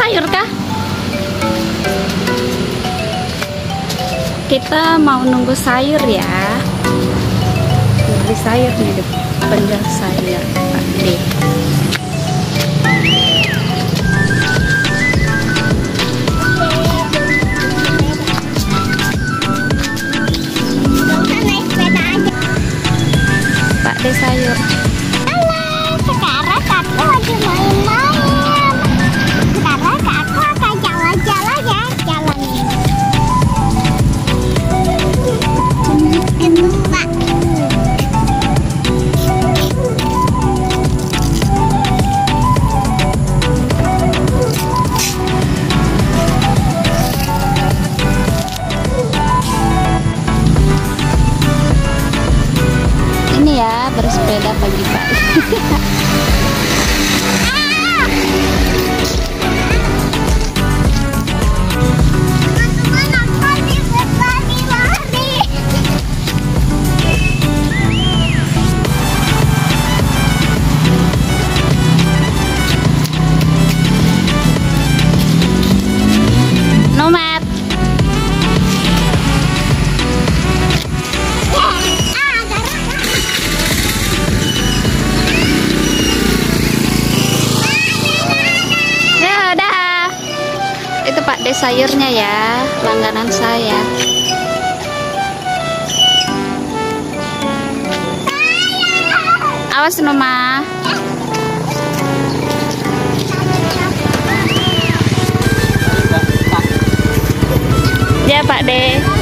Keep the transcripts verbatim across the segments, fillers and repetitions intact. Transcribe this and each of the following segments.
sayur kah? Kita mau nunggu sayur ya. Beli sayur nih di penjual sayur Pak D. Pak D sayur. Halo, sekarang aku lagi main-main. Sekarang aku akan jalan-jalan ya, jalan ke tempat. Ini ya bersepeda pagi-pagi. Teman-teman, aku lagi berlari-lari. Nomad. Ya udah. Itu Pak D sayurnya ya, langganan saya. Awas Noma. Ya Pak D.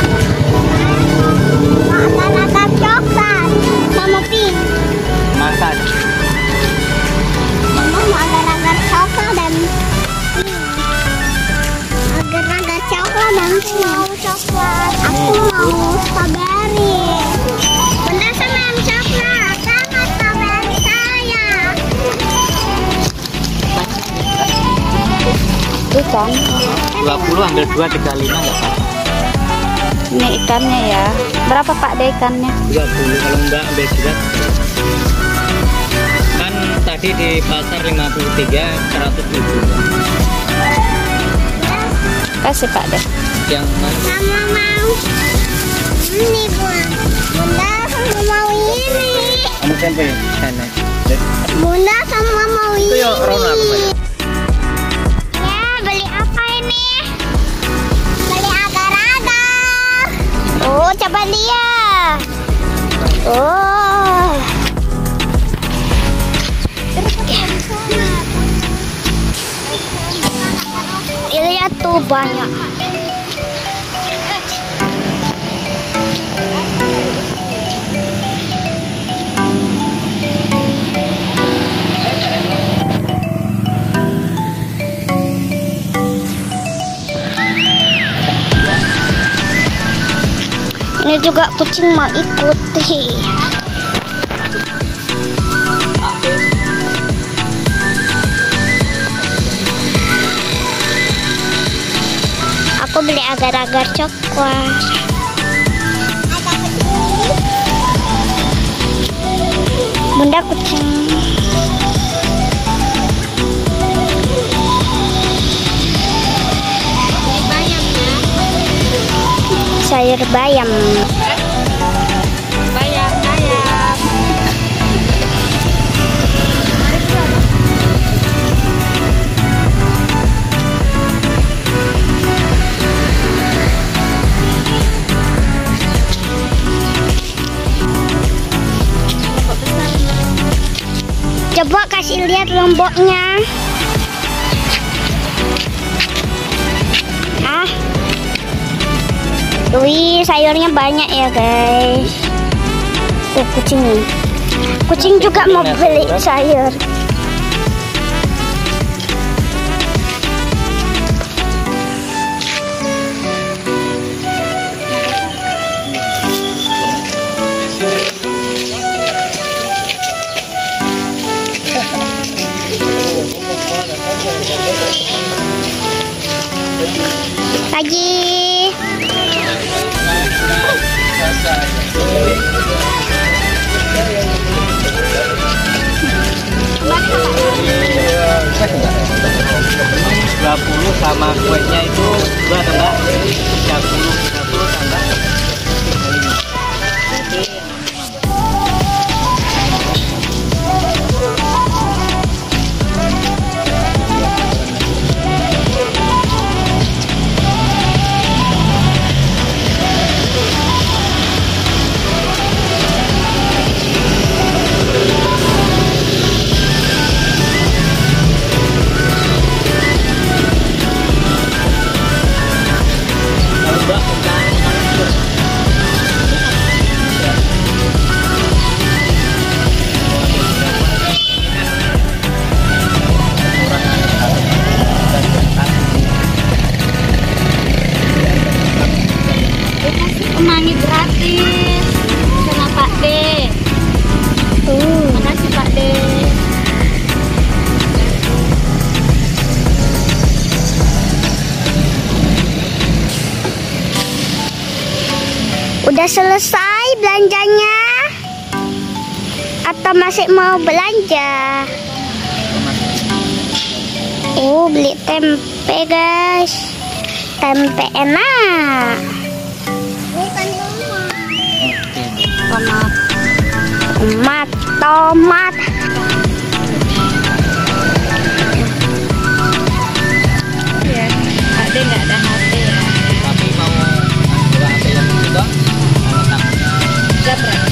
Agar-agar coklat sama pink. Makan. Mama mau agar-agar coklat dan pink. Agar-agar coklat dan pink. Mau coklat. Aku mau strawberry. Bunda sama yang coklat. Sama strawberry saya. Ikan. dua puluh ambil dua, tiga puluh lima enggak apa-apa. Ini ikannya ya. Berapa Pak D ikannya? dua puluh kalau enggak ambil dua. Kan tadi di pasar lima puluh tiga, seratus ribu. Kasih Pak D. Yang mana? Sama mau ini bun. Bunda sama mau ini. Kamu tempe sana. Bunda sama mau Itu ini. ya Rona apa ya? Ya, beli apa ini? Beli agar-agar. Oh, coba lihat. Oh. Lihat tuh banyak. Ini juga kucing mau ikuti. Aku beli agar-agar coklat. Bunda kucing. Sayur bayam. Bayam, bayam. Coba kasih lihat lomboknya. Ah. Wih, sayurnya banyak ya, guys. Tuh kucing. Kucing juga mau beli sayur. Pagi. dua puluh sama kuenya itu dua tambah tiga puluh, tiga puluh tambah tiga puluh lima. Kemangi gratis sama Pak D. Uh. Makasih Pak D. Udah selesai belanjanya? Atau masih mau belanja? Oh, beli tempe guys. Tempe enak. Bukan tomat. Tomat, tomat. Ya, Pak D nggak ada H P ya. Tapi mau ambil H P yang juga Gabrak.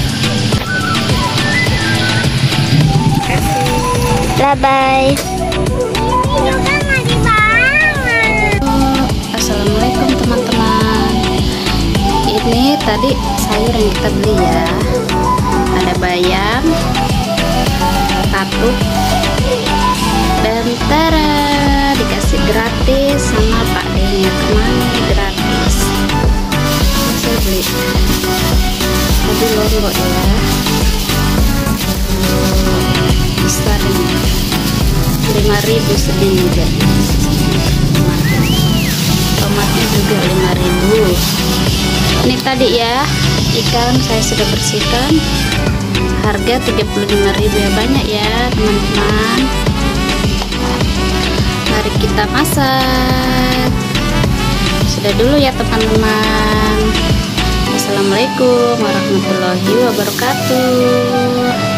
Bye bye. Assalamualaikum teman-teman. Ini tadi sayur yang kita beli ya. Ada bayam, katuk, dan tara, dikasih gratis sama Pak D-nya. Kemangi gratis. Saya beli tadi lombok ya. Besar ini lima ribu segini guys. Tomatnya juga lima ribu. Ini tadi ya, ikan saya sudah bersihkan, harga tiga puluh lima ribu ya. Banyak ya teman-teman. Mari kita masak. Sudah dulu ya teman-teman. Assalamualaikum warahmatullahi wabarakatuh.